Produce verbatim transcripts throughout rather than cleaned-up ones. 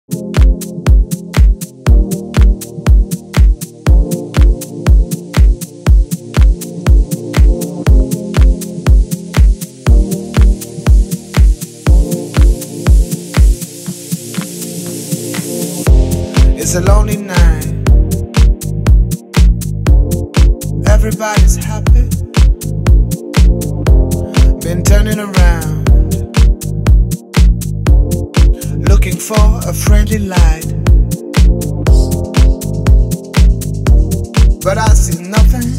It's a lonely night. Everybody's happy. Been turning around, looking for a friendly light, but I see nothing.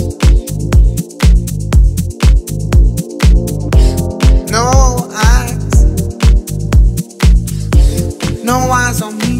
No eyes, no eyes on me.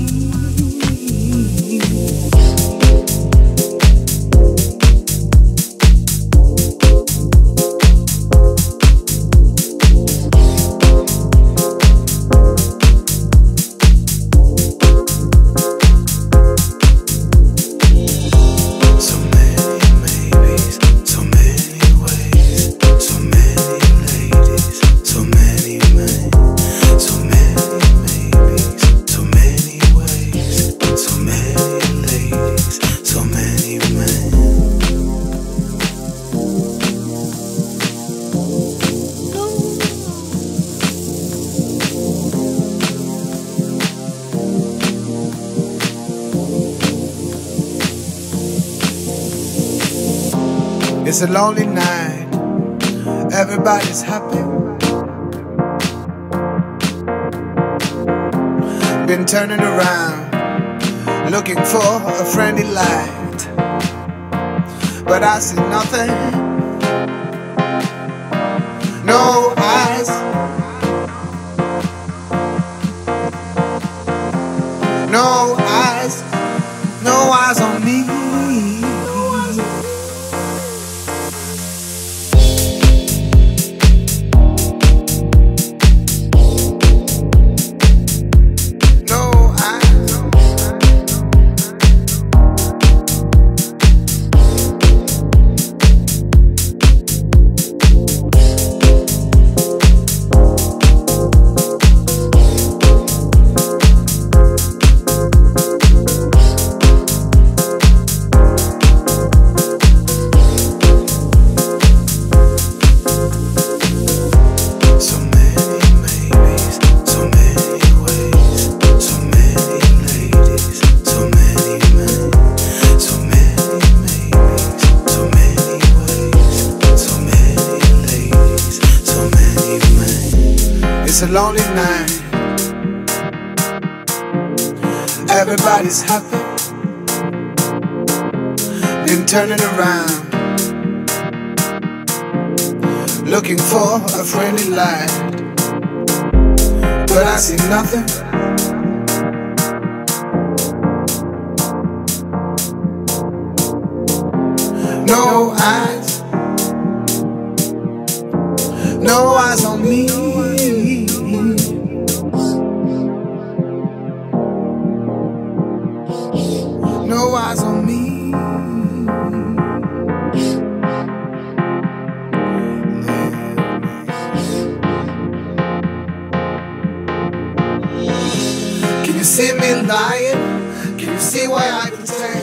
It's a lonely night. Everybody's happy. Been turning around, looking for a friendly light, but I see nothing. No eyes, no eyes, no eyes on me. It's a lonely night. Everybody's happy. Been turning around, looking for a friendly light, but I see nothing. No eyes, no eyes on me. No eyes on me. Can you see me lying? Can you see why I pretend?